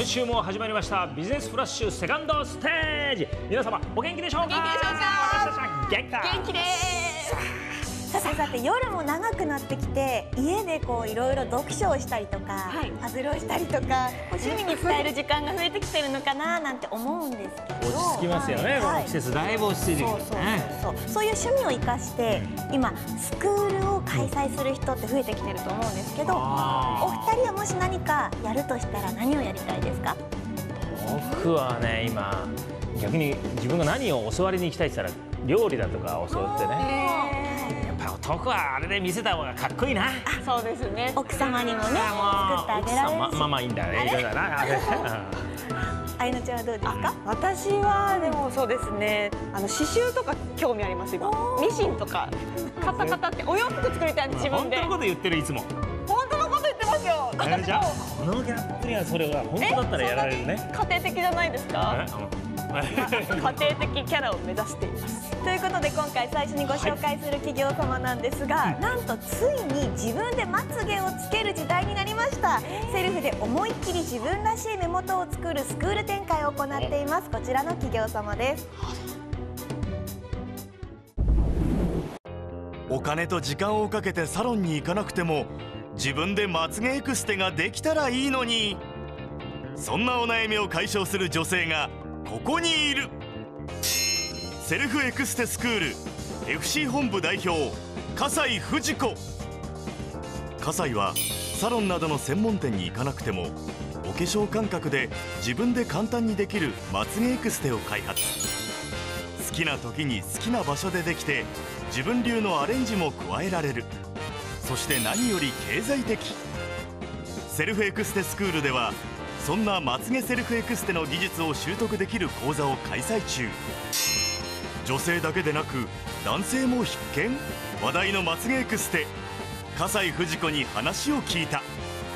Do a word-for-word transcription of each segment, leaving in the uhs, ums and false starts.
今週も始まりましたビジネスフラッシュセカンドステージ。皆様お元気でしょうか。 元気でしょうか。 私たちは元気だ。 元気です。 さてさて、夜も長くなってきて、家でこういろいろ読書をしたりとか、はい、パズルをしたりとか、趣味に使える時間が増えてきてるのかななんて思うんですけど、 落ち着きますよね、はい、この季節だいぶ落ち着いてきてるね。 そうそうそうそう、そういう趣味を生かして今スクールを開催する人って増えてきてると思うんですけど、お二人はもし何かやるとしたら何をやりたいですか？ 僕はね、今逆に自分が何を教わりに行きたいって言ったら料理だとか教わってね。男はあれで見せた方がかっこいいな。 そうですね。 奥様にもね、作ってあげられるし。 まあまあいいんだね。いろいろだな。 あいのちゃんはどうですか？ 私はでもそうですね。あの刺繍とか興味あります今。ミシンとかカタカタってお洋服作りたいんです自分で。 本当のこと言ってるいつも。 本当のこと言ってますよ。 あれじゃあこのギャップにはそれが本当だったらやられるね。 家庭的じゃないですか？家庭的キャラを目指しています。 ということで今回最初にご紹介する企業様なんですが、はい、なんとついに自分でまつげをつける時代になりました。セルフで思いっきり自分らしい目元を作るスクール展開を行っています。こちらの企業様です。 お金と時間をかけてサロンに行かなくても自分でまつげエクステができたらいいのに、そんなお悩みを解消する女性がここにいる。セルフエクステスクール エフシー 本部代表笠井藤子。笠井はサロンなどの専門店に行かなくてもお化粧感覚で自分で簡単にできるまつげエクステを開発。好きな時に好きな場所でできて自分流のアレンジも加えられる。そして何より経済的。セルフエクステスクールではそんなまつげセルフエクステの技術を習得できる講座を開催中。女性だけでなく男性も必見。話題のまつげエクステ、笠井藤子に話を聞いた。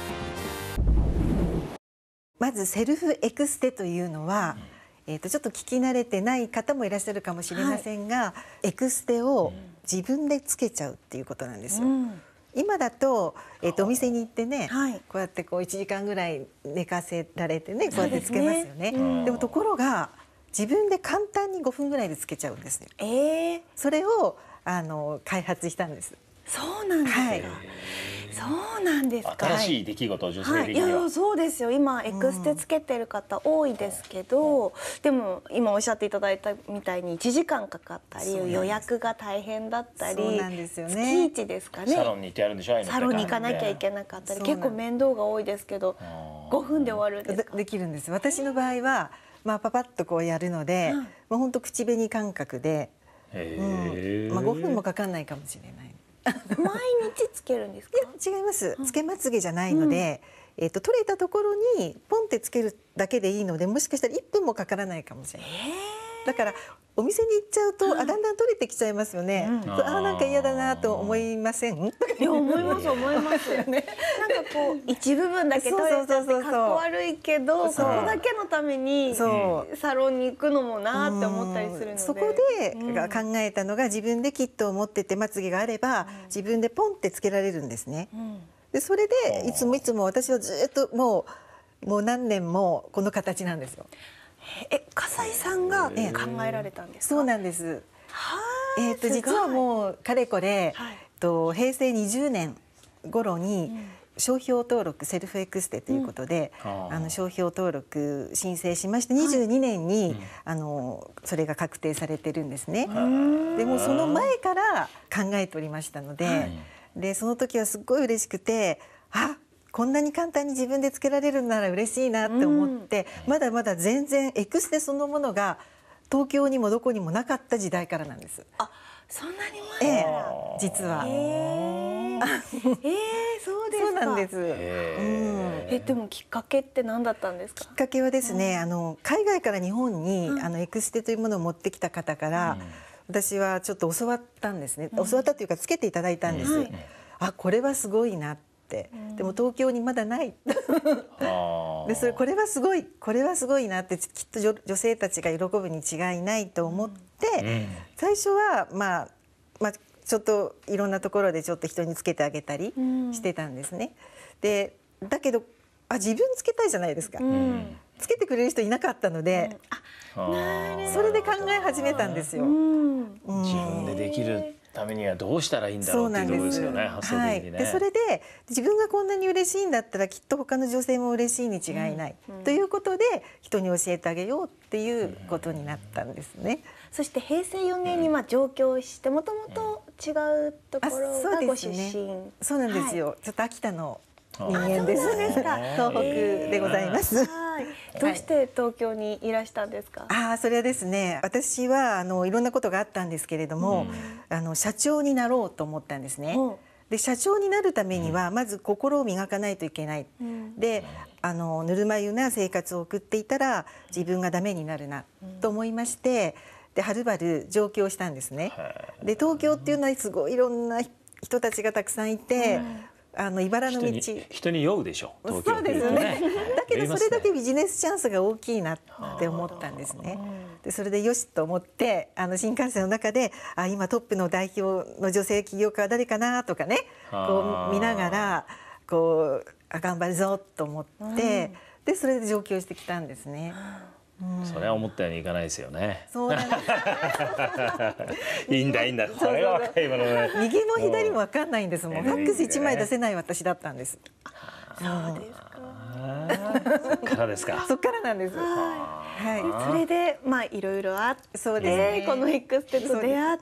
まずセルフエクステというのは、うん、えーとちょっと聞き慣れてない方もいらっしゃるかもしれませんが、はい、エクステを自分でつけちゃうっていうことなんですよ。うん、今だと、えー、とお店に行ってね、はい、こうやってこういちじかんぐらい寝かせられてね、こうやってつけますよね。で, ね、うん、でもところが自分で簡単にごふんぐらいでつけちゃうんですよ。えー、それをあの開発したんです。 そうなんですか。はい、そうなんですか。 新しい出来事、女性的には、 はい、いやそうですよ。今エクステつけてる方多いですけど、うん、でも今おっしゃっていただいたみたいにいちじかんかかったり予約が大変だったり、そうなんですよね、月いちですかね、 サロンに行ってやるんでしょ。 サロンに行かなきゃいけなかったり結構面倒が多いですけど、ごふんで終わるんですか？ で, できるんです。私の場合は、まあ、パパッとこうやるので、うん、まあ、ほんと口紅感覚で、うん、まあ、ごふんもかかんないかもしれない。 毎日つけるんですか？ いや違います。つけまつげじゃないので、うん、えっと取れたところにポンってつけるだけでいいので、もしかしたらいっぷんもかからないかもしれない。だからお店に行っちゃうと、うん、あだんだん取れてきちゃいますよね。うん、ああなんか嫌だなと思いません？いや思います思いますよね。なんかこう一部分だけ取れちゃってかっこ悪いけど、そこだけのためにサロンに行くのもなーって思ったりするので、 そこで考えたのが、自分でキットを持っててまつげがあれば自分でポンってつけられるんですね。うん、でそれでいつもいつも私はずっともうもう何年もこの形なんですよ。 え、笠井さんが考えられたんですか？ そうなんです。えっと実はもうかれこれ、はい、と平成にじゅうねん頃に商標登録、セルフエクステということで、うん、あの商標登録申請しましてにじゅうにねんに、はい、あのそれが確定されてるんですね。でもその前から考えておりましたので、はい、でその時はすっごい嬉しくて、あ、こんなに簡単に自分でつけられるなら嬉しいなって思って、うん、まだまだ全然エクステそのものが東京にもどこにもなかった時代からなんです。 あ、そんなに前から、 ええ、実は。 えー、えー、そうですか。 そうなんです。 えー、でもきっかけって何だったんですか？ きっかけはですね、うん、あの海外から日本に、うん、あのエクステというものを持ってきた方から、うん、私はちょっと教わったんですね。うん、教わったというかつけていただいたんです。うん、あ、これはすごいなって。でも東京にまだないで、それこれはすごいこれはすごいなって、きっと 女, 女性たちが喜ぶに違いないと思って、うん、最初は、まあ、まあちょっといろんなところでちょっと人につけてあげたりしてたんですね。でだけどあ自分つけたいじゃないですか、うん、つけてくれる人いなかったので、うん、それで考え始めたんですよ、うんうん、自分でできるためにはどうしたらいいんだろうっていうところですよね、発想的にね、 はい、でそれで自分がこんなに嬉しいんだったらきっと他の女性も嬉しいに違いない、うん、ということで人に教えてあげようっていうことになったんですね、うん、 そしてへいせいよねんにまあ上京してもともと違うところがご出身、 ね、そうなんですよ、はい、ちょっと秋田の人間です。 東北でございます。 はい。どうして東京にいらしたんですか。 ああ、それはですね。私はあのいろんなことがあったんですけれども、うん、あの社長になろうと思ったんですね。うん、で社長になるためにはまず心を磨かないといけない。うん、で、あのぬるま湯な生活を送っていたら自分がダメになるなと思いまして、ではるばる上京したんですね。で東京っていうのはすごいいろんな人たちがたくさんいて。うん、あの茨の道 人, に人に酔うでしょ東京そうですねだけどそれだけビジネスチャンスが大きいなって思ったんですね。でそれでよしと思ってあの新幹線の中であ今トップの代表の女性起業家は誰かなとかねこう見ながらこうあ頑張るぞと思って、でそれで上京してきたんですね。 うん、それは思ったようにいかないですよね。 そうなんですいいんだいいんだ。これが若いものね。 右も左も分かんないんですもん。ファックス一枚出せない私だったんです。 そうですか。 そっからですか。 そっからなんです。 はい。それでまあいろいろあって、 そうですね、 このエクステと出会って、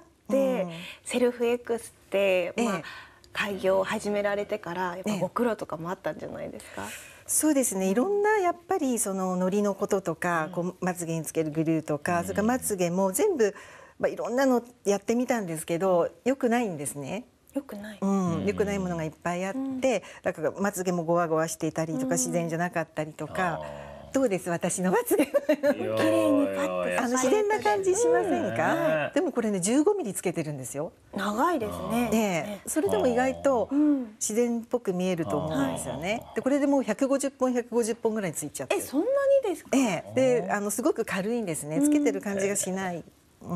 うん、セルフエクステまあ開業を始められてからやっぱご苦労とかもあったんじゃないですか。 そうですね、いろんなやっぱりそのノリのこととか、こうまつげにつけるグルーとか、それからまつげも全部、まあ、いろんなのやってみたんですけどよくないんですね。 よくない、 うん、よくないものがいっぱいあって、だからまつげもゴワゴワしていたりとか自然じゃなかったりとか。どうです私のまつげ綺麗にパッとあの自然な感じしませんか。でもこれねじゅうごミリつけてるんですよ。 長いですね。 ね、それでも意外と自然っぽく見えると思うんですよね。でこれでもうひゃくごじゅっぽんひゃくごじゅっぽんぐらいついちゃって。 えそんなにですか。 ええ、であのすごく軽いんですね。つけてる感じがしない。うん、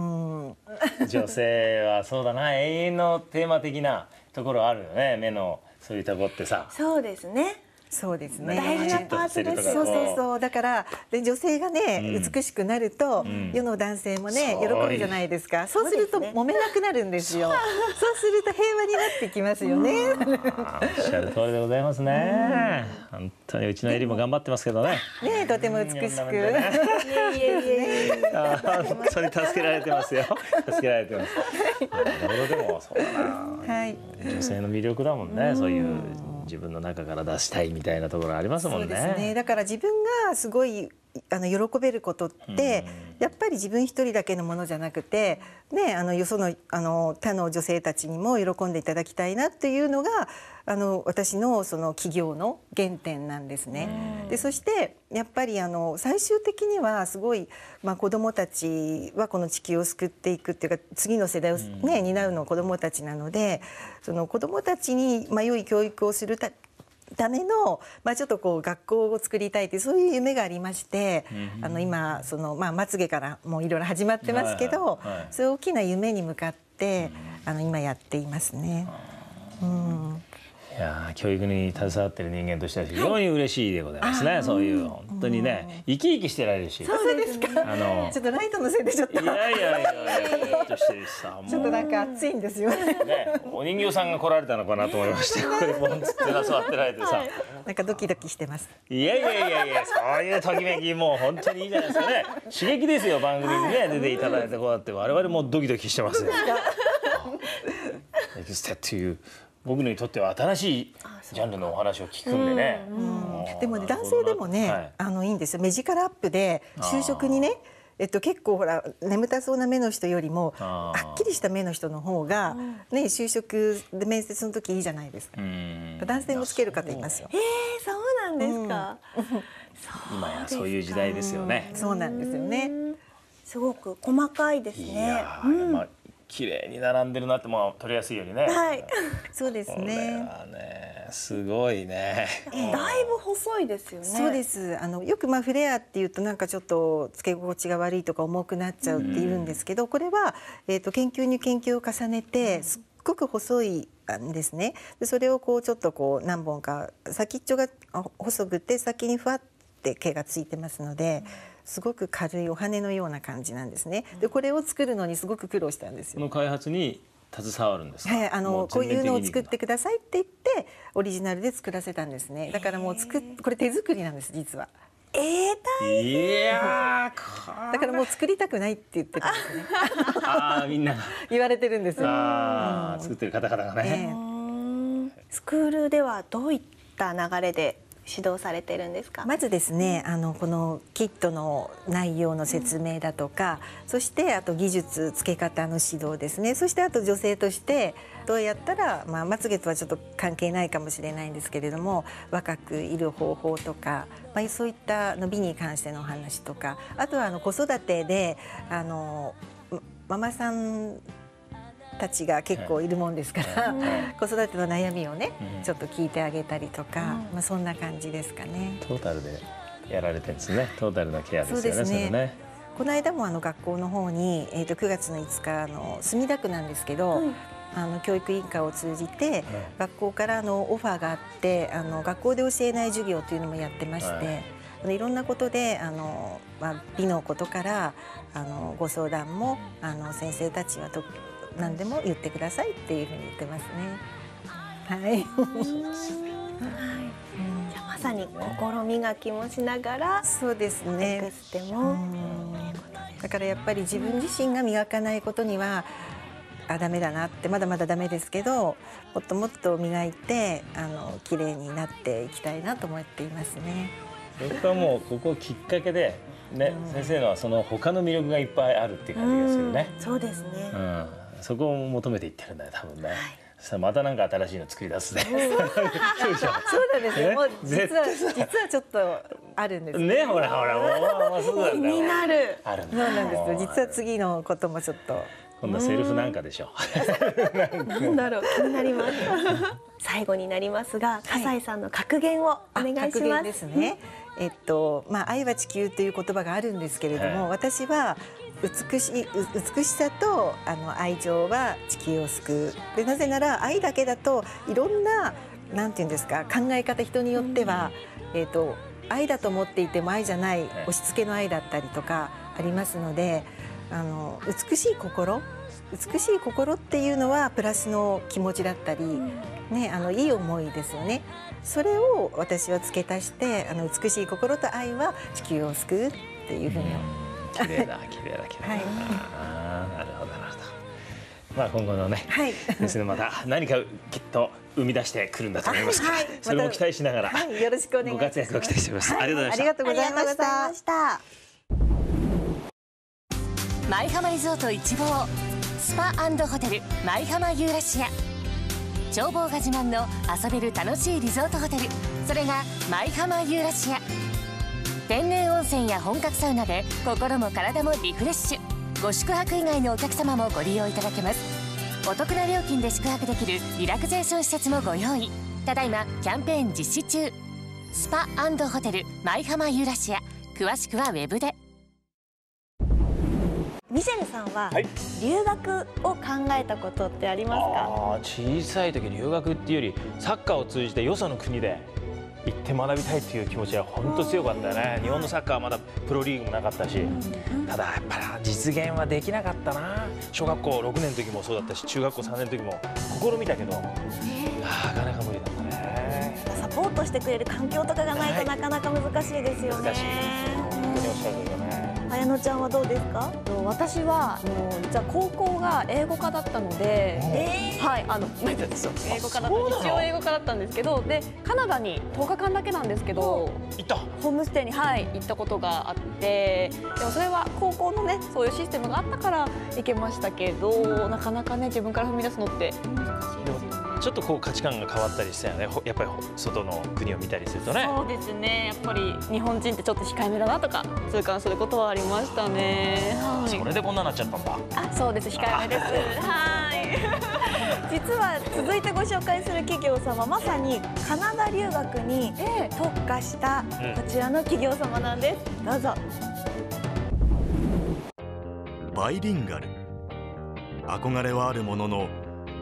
女性はそうだな、永遠のテーマ的なところあるよね。目のそういうとこってさ。 そうですね。 そうですね。 大事なパーツです。 そうそうそう。だからで女性がね、うん、美しくなると、うん、世の男性もね喜ぶじゃないですか。そうすると揉めなくなるんですよ。そうすると平和になってきますよね。 おっしゃる通りでございますね。うん、本当にうちのエリも頑張ってますけどね。 ねとても美しく。ね、 本当に助けられてますよ。助けられてます。なるほど、でもそうだな。はい。女性の魅力だもんね。そういう。自分の中から出したいみたいなところありますもんね。 そうですね。だから自分がすごいあの喜べることって、うん、やっぱり自分一人だけのものじゃなくて、ね、あのよそのあの他の女性たちにも喜んでいただきたいなっていうのがあの私のその起業の原点なんですね。でそしてやっぱりあの最終的にはすごい、まあ、子どもたちはこの地球を救っていくっていうか次の世代を、ね、担うのは子どもたちなので、その子どもたちに、まあ、良い教育をするたための、まあ、ちょっとこう学校を作りたいというそういう夢がありまして、うん、あの今その、まあ、まつげからもういろいろ始まってますけど、はいはいはい、そういう大きな夢に向かって、うん、あの今やっていますね。うんいや教育に携わっている人間としては非常に嬉しいでございますね、はい、そういう本当にね生き生きしてられるし。 そうですか。あのちょっとライトのせいでちょっといやいやいやいやとしてさちょっとなんか暑いんですよね。 ねお人形さんが来られたのかなと思いましてここでポンつって座ってられてさ、はい、 なんかドキドキしてます。 いやいやいやいやそういうときめきもう本当にいいじゃないですかね。刺激ですよ番組にね出ていただいてこうやって我々もドキドキしてますよ。エクステっていう僕にとっては新しいジャンルのお話を聞くんでね。 うんうん、でもね男性でもね、はい、あのいいんですよ。目力アップで就職にね、えっと結構ほら眠たそうな目の人よりもはっきりした目の人の方がね就職で面接の時いいじゃないですか。男性もつける方いますよ。 えー、そうなんですか。 うん、今やそういう時代ですよね。 そうなんですよね。 すごく細かいですね。 いやー、うんまあ綺麗に並んでるなってもう取りやすいようにね。 はい。 そうですね。これはねすごいね。 だいぶ細いですよね。 そうです。あのよくまあフレアっていうとなんかちょっとつけ心地が悪いとか重くなっちゃうって言うんですけど、これはえっと研究に研究を重ねてすっごく細いんですね。でそれをこうちょっとこう何本か先っちょが細くて先にふわって毛がついてますので、すごく軽いお羽のような感じなんですね。でこれを作るのにすごく苦労したんですよ。 この開発に携わるんですか。 はい、あのこういうのを作ってくださいって言ってオリジナルで作らせたんですね。だからもう作っこれ手作りなんです実は。 えー、大いやーだからもう作りたくないって言ってるんですね。 ああみんな言われてるんですよ。 ああ作ってる方々がね、 えー、スクールではどういった流れで指導されてるんですか。 まずですね、あのこのキットの内容の説明だとか、うん、そしてあと技術付け方の指導ですね。そしてあと女性としてどうやったら、まあ、まつげとはちょっと関係ないかもしれないんですけれども若くいる方法とか、まあ、そういったの美に関してのお話とか、あとはあの子育てであのママさんたちが結構いるもんですから、はい、子育ての悩みをね、うん、ちょっと聞いてあげたりとか、うん、まあそんな感じですかね。 トータルでやられてるんですね。トータルなケアですよね。そうですね。それね、 この間もあの学校の方に、えー、とくがつのいつかの墨田区なんですけど、うん、あの教育委員会を通じて、はい、学校からのオファーがあってあの学校で教えない授業というのもやってまして。はい、あのいろんなことであの、まあ、美のことからあのご相談もあの先生たちはと何でも言ってくださいっていうふうに言ってますね。はい。 じゃあまさに心磨きもしながら、 そうですね。 エクステも。 だからやっぱり自分自身が磨かないことにはあダメだなって、まだまだダメですけど、もっともっと磨いてあの綺麗になっていきたいなと思っていますね。 僕はもうここきっかけでね、うん、先生のはその他の魅力がいっぱいあるっていう感じがするね。 うん、そうですね。 うん、そこを求めていってるんだよ多分ね。はい、そしたらまたなんか新しいの作り出すね。そうそうなんですよ。もう実は実はちょっとあるんですね。ほらほらもうそうなんだよ。 気になる。 あるんだ。そうなんですよ。実は次のこともちょっと。 今度はセルフなんかでしょ。 なんだろう、気になります。最後になりますが、笠井さんの格言をお願いします。 格言ですね。えっとまあ愛は地球という言葉があるんですけれども、はい、私は美しい美しさとあの愛情は地球を救う。でなぜなら愛だけだといろんななんていうんですか考え方人によっては、うん、えっと愛だと思っていても愛じゃない押し付けの愛だったりとかありますので。あの美しい心美しい心っていうのはプラスの気持ちだったり、うん、ね、あのいい思いですよね。それを私は付け足してあの美しい心と愛は地球を救うっていうふうに。 綺麗だ綺麗だ綺麗だ。はい、あなるほどなるほど。まあ今後のね、はい、ですねまた何かきっと生み出してくるんだと思いますから、はい、それも期待しながら、 はい、よろしくお願いします。 ご活躍を期待しております。はい、ありがとうございました。 ありがとうございました。 舞浜リゾート一望スパ&ホテル舞浜ユーラシア。眺望が自慢の遊べる楽しいリゾートホテル、それが舞浜ユーラシア。天然温泉や本格サウナで心も体もリフレッシュ。ご宿泊以外のお客様もご利用いただけます。お得な料金で宿泊できるリラクゼーション施設もご用意。ただいまキャンペーン実施中。スパ&ホテル舞浜ユーラシア。詳しくはウェブで。 ミシェルさんは留学を考えたことってありますか？ あ小さい時留学っていうよりサッカーを通じてよその国で行って学びたいっていう気持ちは本当強かったよね。日本のサッカーはまだプロリーグもなかったし、ただやっぱり実現はできなかったな。小学校ろくねんの時もそうだったし、中学校さんねんの時も試みたけどなかなか無理だったね。 サポートしてくれる環境とかがないとなかなか難しいですよね。 難しい。本当におっしゃる通りだね。 綾乃ちゃんはどうですか？ 私は実は高校が英語科だったので、 えー、 はいあの英語科だった一応英語科だったんですけど、でカナダにとおかかんだけなんですけど行ったホームステイにはい行ったことがあって、でもそれは高校のねそういうシステムがあったから行けましたけど、なかなかね自分から踏み出すのって難しいですよね。 ちょっとこう価値観が変わったりしたよね。やっぱり外の国を見たりするとね。 そうですね。やっぱり日本人ってちょっと控えめだなとか痛感することはありましたね。 はい、それでこんなになっちゃったんだ。 あ、そうです。控えめです。はい。 実は続いてご紹介する企業様、まさにカナダ留学に特化したこちらの企業様なんです。どうぞ。 バイリンガル。憧れはあるものの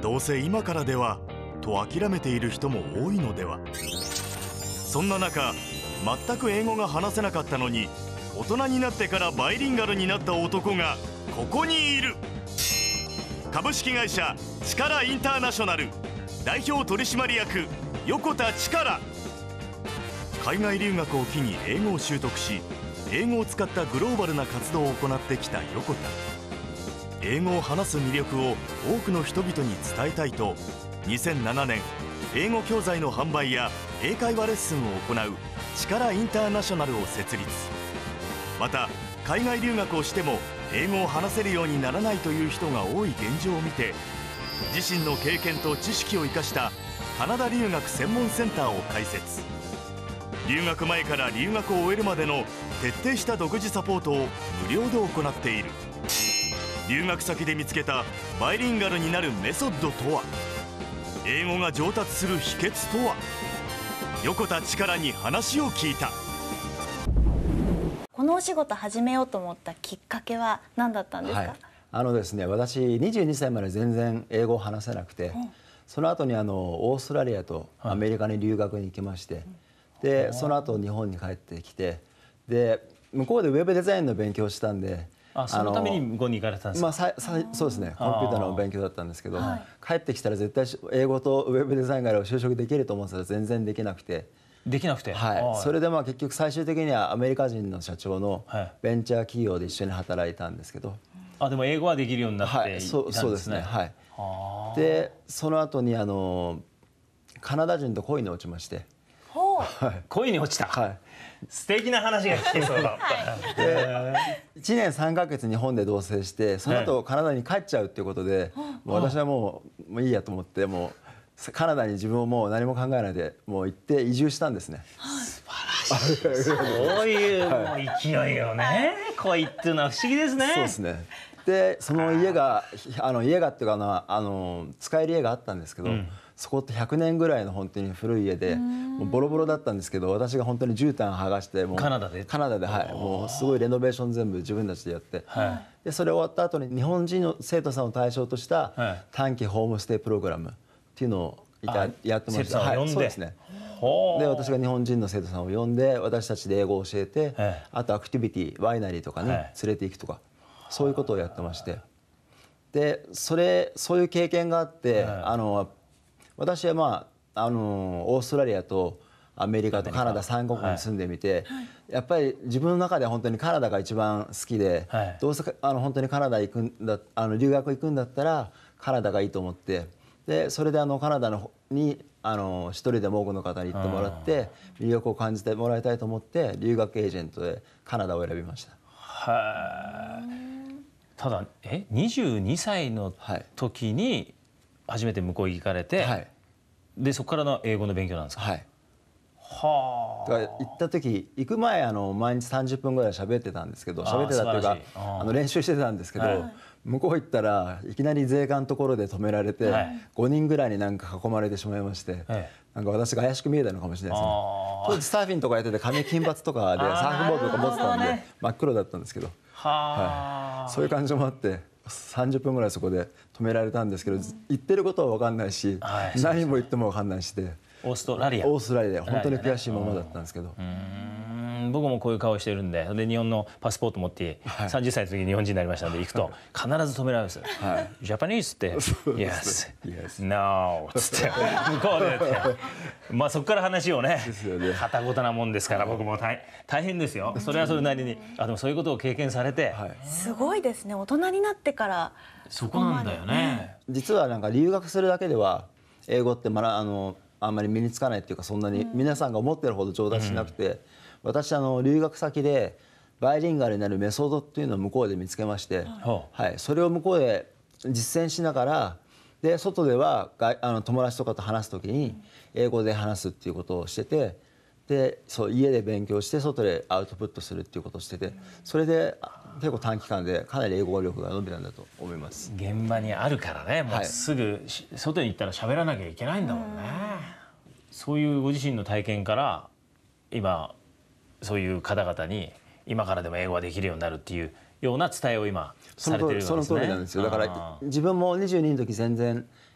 どうせ今からではと諦めている人も多いのでは。そんな中、全く英語が話せなかったのに大人になってからバイリンガルになった男がここにいる。株式会社力インターナショナル代表取締役横田力。海外留学を機に英語を習得し、英語を使ったグローバルな活動を行ってきた横田。英語を話す魅力を多くの人々に伝えたいとにせんななねん、英語教材の販売や英会話レッスンを行う力インターナショナルを設立。また海外留学をしても英語を話せるようにならないという人が多い現状を見て、自身の経験と知識を生かしたカナダ留学専門センターを開設。留学前から留学を終えるまでの徹底した独自サポートを無料で行っている。留学先で見つけたバイリンガルになるメソッドとは、英語が上達する秘訣とは。横田力に話を聞いた。 このお仕事始めようと思ったきっかけは何だったんですか？ はい、あのですね、私にじゅうにさいまで全然英語を話せなくて、うん、その後にあのオーストラリアとアメリカに留学に行きまして、うん、でその後日本に帰ってきて、で向こうでウェブデザインの勉強をしたんで、 あ、そのために向こうに行かれたんですか？ まあ、ささそうですね、コンピューターの勉強だったんですけど、はい、帰ってきたら絶対英語とウェブデザインがあれば就職できると思ってたら全然できなくて。 できなくて、 はい、それでまあ結局最終的にはアメリカ人の社長のベンチャー企業で一緒に働いたんですけど、 あ、でも英語はできるようになっていたんはい、 ですね。 そう、そうですね、はい。でその後にあのカナダ人と恋に落ちまして、 はい、恋に落ちた、はい、素敵な話が聞けそうだでいちねんさんかげつ日本で同棲して、その後カナダに帰っちゃうっていうことで、もう私はもう、もういいやと思って、もうカナダに自分をもう何も考えないでもう行って移住したんですね。 素晴らしい。そういうもう勢いよね。恋っていうのは不思議ですね。 そうですね。でその家があの家がっていうかな、あの使える家があったんですけど、うん、そこってひゃくねんぐらいの本当に古い家で、もうボロボロだったんですけど、私が本当に絨毯剥がしてもうカナダでカナダで、はい、もうすごいレノベーション全部自分たちでやって、はい、でそれ終わった後に日本人の生徒さんを対象とした短期ホームステイプログラムっていうのをやってました。 はい、 そうですね。で私が日本人の生徒さんを呼んで、私たちで英語を教えて、はい、あとアクティビティワイナリーとかに連れて行くとか、はい、そういうことをやってまして、でそれそういう経験があって、はい、あの私はまああのオーストラリアとアメリカとカナダさんかこくに住んでみて、はい、やっぱり自分の中では本当にカナダが一番好きで、はい、どうせあの本当にカナダ行くんだあの留学行くんだったらカナダがいいと思って、でそれであのカナダのにあの一人でも多くの方に行ってもらって魅力を感じてもらいたいと思って留学エージェントでカナダを選びました。 はただえにじゅうにさいの時に初めて向こう行かれて、はい、でそこからの英語の勉強なんですか？はい。はあ。だから行った時行く前あの毎日さんじゅっぷんぐらい喋ってたんですけど、喋ってたっていうかあの練習してたんですけど、はい、向こう行ったらいきなり税関のところで止められて、はい、ごにんぐらいになんか囲まれてしまいまして、はい、なんか私が怪しく見えたのかもしれないですね。当時サーフィンとかやってて髪金髪とかでサーフボードとか持ってたんで、ね、真っ黒だったんですけど、はい、そういう感じもあってさんじゅっぷんぐらいそこで止められたんですけど、言ってることは分かんないし、はい、何も言っても分かんないしで、 オーストラリアオーストラリアで本当に悔しいままだったんですけど、 うーん僕もこういう顔してるんで、で日本のパスポート持って、はい、さんじゅっさいの時に日本人になりましたんで行くと必ず止められるんですよ。はい、ジャパニーズって「Yes」「No」っつって向こうでってまあそこから話をね片言なもんですから、僕も 大, 大変ですよ。それはそれなりにあでもそういうことを経験されて、はい、 すごいですね。大人になってからそこなんだよね。 実はなんか留学するだけでは英語ってまだあのあんまり身につかないっていうか、そんなに皆さんが思ってるほど上達しなくて、うん、私あの留学先でバイリンガルになるメソッドっていうのを向こうで見つけまして、はい、それを向こうで実践しながら、で外ではあの友達とかと話す時に英語で話すっていうことをしてて、でそう家で勉強して外でアウトプットするっていうことをしてて、それで結構短期間でかなり英語力が伸びたんだと思います。 現場にあるからね、もうすぐ外に行ったら喋らなきゃいけないんだもんね。そういうご自身の体験から今そういう方々に今からでも英語ができるようになるっていうような伝えを今されてるわけですね。 その通りなんですよ。だから自分もにじゅうにの時全然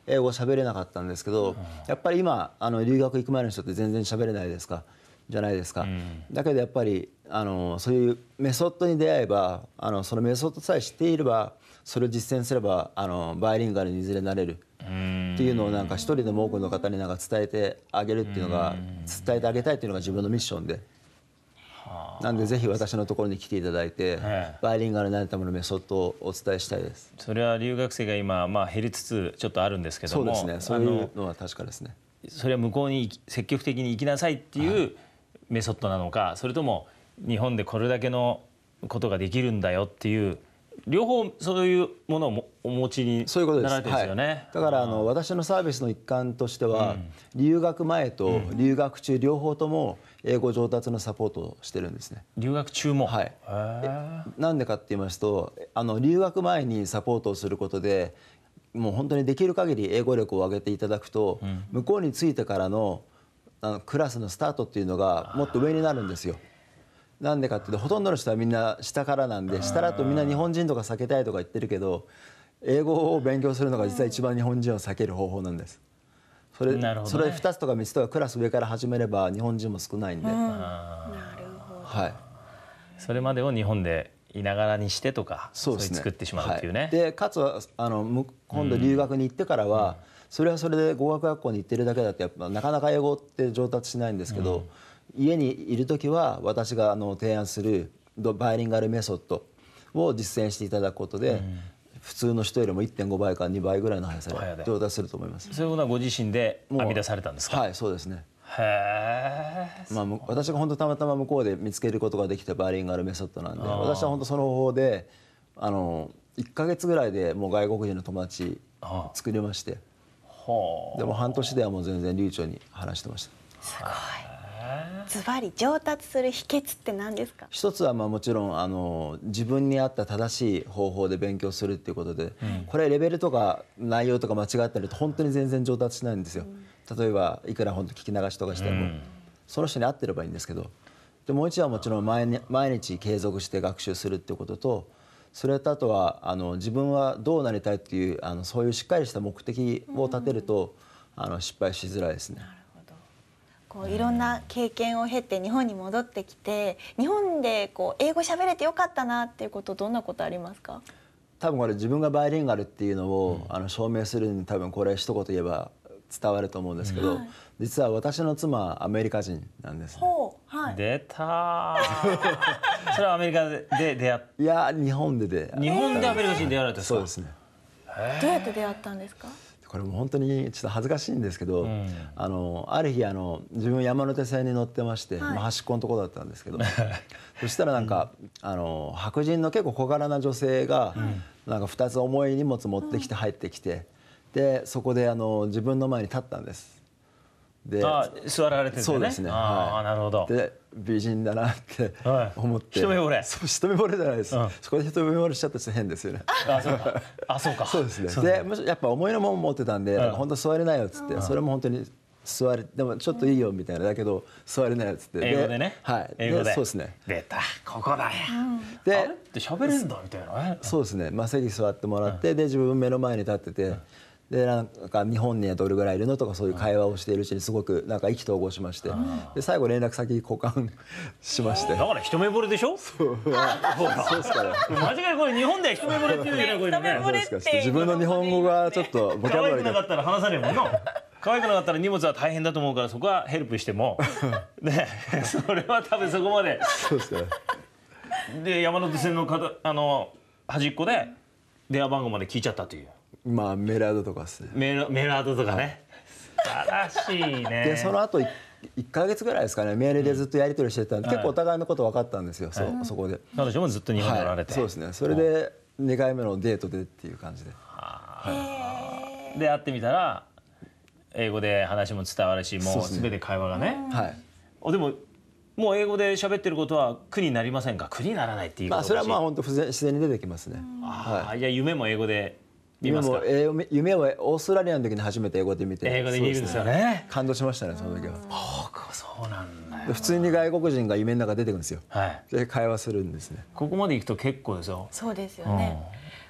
英語喋れなかったんですけど、やっぱり今あの留学行く前の人って全然喋れないですかじゃないですか、うん、だけどやっぱりあのそういうメソッドに出会えばあのそのメソッドさえ知っていればそれを実践すればあのバイリンガルにいずれなれるっていうのをなんか一人でも多くの方になんか伝えてあげるっていうのが伝えてあげたいっていうのが自分のミッションで。なんでぜひ私のところに来ていただいて、バイリンガルになるためのメソッドをお伝えしたいです。 それは留学生が今、まあ、減りつつちょっとあるんですけども、 そうですね、そういうのは確かですね。 それは向こうに積極的に行きなさいっていうメソッドなのか、それとも日本でこれだけのことができるんだよっていう両方そういうものをお持ちになられてるんですよね。 はい、だからあの私のサービスの一環としては、うん、留学前と留学中両方とも英語上達のサポートをしてるんですね。 留学中も、 はい、なんでかって言いますとあの留学前にサポートをすることでもう本当にできる限り英語力を上げていただくと、うん、向こうに着いてからのあのクラスのスタートっていうのがもっと上になるんですよ。なんでかっていうとほとんどの人はみんな下からなんで、下だとみんな日本人とか避けたいとか言ってるけど、英語を勉強するのが実は一番日本人を避ける方法なんです。それ、ね、それふたつとかみっつとかクラス上から始めれば日本人も少ないんで、うん、なるほど、はい、 それまでを日本でいながらにしてとかそうですね、そういう作ってしまうっていうね。 はい、でかつあの今度留学に行ってからは、うん、それはそれで語学学校に行ってるだけだとやっぱなかなか英語って上達しないんですけど、うん、家にいる時は私があの提案するバイリンガルメソッドを実践していただくことで、うん、普通の人よりも いってんご 倍からにばいぐらいの速さで上達すると思います。 そういうことはご自身で編み出されたんですか？ はい、そうですね。 へー、 まあ、私が本当たまたま向こうで見つけることができたバイリンガルメソッドなんで、私は本当その方法であのいっかげつぐらいでもう外国人の友達作りまして、でも半年ではもう全然流暢に話してました。 すごい。ズバリ上達する秘訣って何ですか？ 一つはまあもちろんあの自分に合った正しい方法で勉強するっていうことで、うん、これレベルとか内容とか間違ったりと本当に全然上達しないんですよ。うん、例えばいくら本当聞き流しとかしても、うん、その人に合ってればいいんですけど、でもう一はもちろん毎日毎日継続して学習するっていうことと、それとあとはあの自分はどうなりたいっていうあのそういうしっかりした目的を立てると、うん、あの失敗しづらいですね。 こういろんな経験を経て日本に戻ってきて、日本でこう英語喋れてよかったなっていうこと、どんなことありますか？ 多分これ自分がバイリンガルっていうのを、うん、あの証明するに多分これ一言言えば伝わると思うんですけど、うん、実は私の妻はアメリカ人なんですね。 ほう、はい、 出たそれはアメリカで出会っいや日本で出会日本でアメリカ人に出会われたんですか？ そうですね。 どうやって出会ったんですか？ これも本当にちょっと恥ずかしいんですけど、うん、あのある日あの自分山手線に乗ってまして、はい、まあ、端っこのところだったんですけどそしたらなんか、うん、あの白人の結構小柄な女性が、うん、なんかふたつ重い荷物持ってきて入ってきて、でそこであの自分の前に立ったんです。 であ座られてるんですね。 そうですね。 あ、はい、なるほど。 で美人だなって思って、 はい、一目惚れ。 そう、一目惚れじゃないです、うん、そこで一目惚れしちゃった人変ですよね。 あ、そうか。あ、そうか。 そうですね。でむしろやっぱ重いのもん持ってたんで、うん、本当座れないよっつって、うん、それも本当に座れでもちょっといいよみたいなだけど座れないよっつって、 英語でね。 はい。 英語で。 そうですね。 出たここだよ。 で、 あれって喋れるんだみたいな。 そうですね。まあ席座ってもらって、で自分目の前に立ってて。うん、でなんか日本にはどれぐらいいるのとかそういう会話をしているうちにすごくなんか意気投合しまして、で最後連絡先交換しまして。 だから一目惚れでしょ？ そう。そうですかね。 間違いこれ日本で一目惚れっていうじゃないこれね。 そうですか。自分の日本語がちょっとボキャブラリーが。 可愛くなかったら話さねえもんな。可愛くなかったら荷物は大変だと思うからそこはヘルプしても、ね、それは多分そこまで。 そうですか。 で山手線のかあの端っこで電話番号まで聞いちゃったという。 まあメールアドとかですね。 メールメールアドとかね。素晴らしいね。 でその後いっかげつぐらいですかね、メールでずっとやり取りしてたんで、うん、結構お互いのこと分かったんですよ。はい、そ, そこで。 彼女もずっと日本におられて。 はい、そうですね。それでにかいめのデートでっていう感じで。 はい、で会ってみたら英語で話も伝わるし、もうすべて会話がね。はい。あでも。もう英語で喋ってることは苦になりませんか？苦にならないっていうこと。 まあそれはまあ本当自然自然に出てきますね。 ああ、いや夢も英語で見ますか？ 夢も夢をオーストラリアの時に初めて英語で見て、 英語で見るんですよね。 感動しましたねその時は。 そうなんだよ。 普通に外国人が夢の中出てくるんですよ。はい。で会話するんですね。 ここまで行くと結構ですよ。 そうですよね。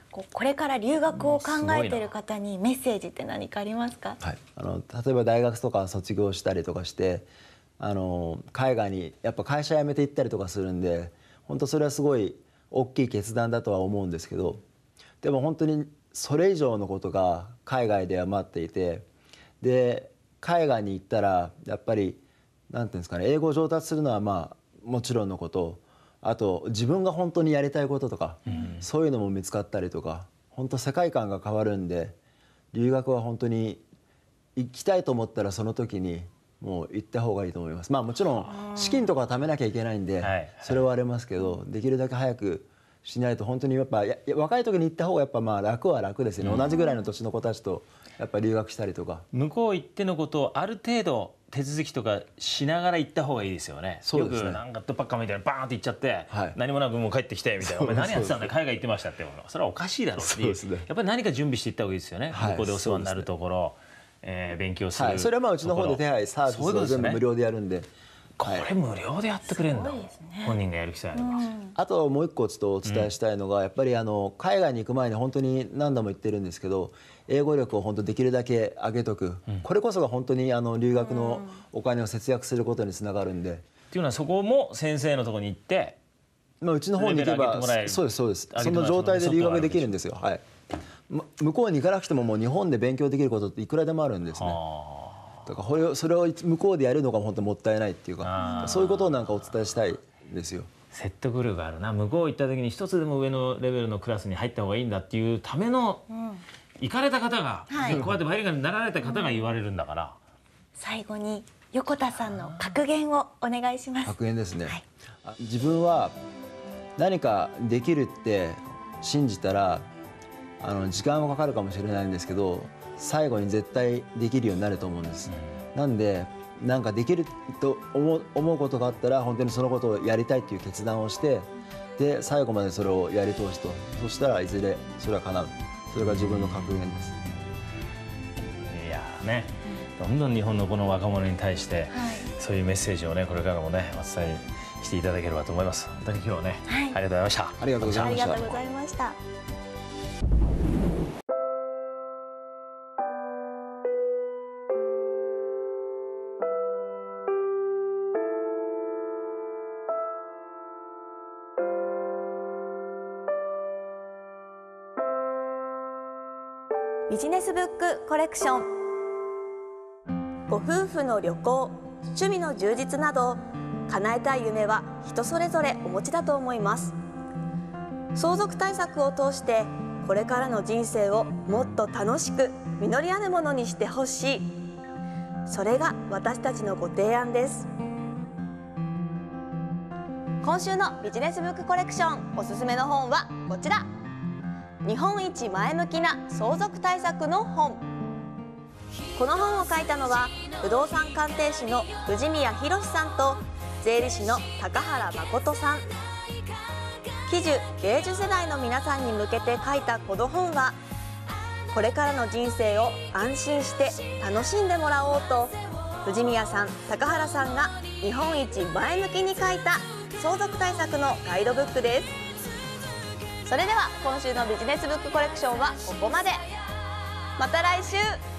こうこれから留学を考えている方にメッセージって何かありますか？ はい、あの例えば大学とか卒業したりとかしてあの海外にやっぱ会社辞めて行ったりとかするんで、本当それはすごい大きい決断だとは思うんですけど、でも本当にそれ以上のことが海外では待っていて、で海外に行ったらやっぱりなんていうんですかね、英語を上達するのはまあもちろんのこと、あと自分が本当にやりたいこととか、うん、そういうのも見つかったりとか、本当世界観が変わるんで、留学は本当に行きたいと思ったらその時にもう行った方がいいと思います。まあもちろん資金とか貯めなきゃいけないんで、それはありますけど、できるだけ早くしないと本当にやっぱ若い時に行った方がやっぱまあ楽は楽ですよね、うん、同じぐらいの年の子たちとやっぱり留学したりとか、 向こう行ってのことをある程度手続きとかしながら行った方がいいですよね。 そうですね。 よくなんかドッパッカみたいなバーンって行っちゃって、 はい、 何もなくもう帰ってきてみたいな、お前何やってたんだ海外行ってましたって、それはおかしいだろうっていう、ね、やっぱり何か準備していった方がいいですよね、はい、向こうでお世話になるところ、えー、勉強する、 はい、それはまあうちの方で手配サービスを全部無料でやるんで、 これ無料でやってくれるんだ、ね、本人がやる気さえあれば、うん、 あともう一個ちょっとお伝えしたいのが、うん、やっぱりあの海外に行く前に本当に何度も言ってるんですけど、英語力を本当できるだけ上げとく、うん、これこそが本当にあの留学のお金を節約することにつながるんで、 っていうのはそこも先生のところに行って、 まあ、うちの方に行けばそうですそうです、その状態で留学できるんですよ、はい、向こうに行かなくてももう日本で勉強できることっていくらでもあるんですね。だからそれを向こうでやるのが本当もったいないっていうか、そういうことをなんかお伝えしたいですよ。 説得力あるな。向こう行った時に一つでも上のレベルのクラスに入った方がいいんだっていうための、うん、行かれた方が、はい、こうやってバイリンガルになられた方が言われるんだから、うん、 最後に横田さんの格言をお願いします。 格言ですね、はい、自分は何かできるって信じたらあの時間はかかるかもしれないんですけど、最後に絶対できるようになると思うんです、うん、なんでなんかできると思う、思うことがあったら本当にそのことをやりたいっていう決断をして、で最後までそれをやり通すと、そしたらいずれそれは叶う、それが自分の格言です。 いやーね、どんどん日本のこの若者に対して、はい、そういうメッセージをねこれからもねお伝えしていただければと思います。本当に今日はね、はい、ありがとうございました。 ありがとうございました。 ありがとうございました。ビジネスブックコレクション。ご夫婦の旅行、趣味の充実など叶えたい夢は人それぞれお持ちだと思います。相続対策を通してこれからの人生をもっと楽しく実りあるものにしてほしい、それが私たちのご提案です。今週のビジネスブックコレクションおすすめの本はこちら、日本一前向きな相続対策の本。この本を書いたのは不動産鑑定士の藤宮博さんと税理士の高原誠さん。喜寿・芸術世代の皆さんに向けて書いたこの本は、これからの人生を安心して楽しんでもらおうと、藤宮さん、高原さんが日本一前向きに書いた相続対策のガイドブックです。それでは今週のビジネスブックコレクションはここまで。また来週。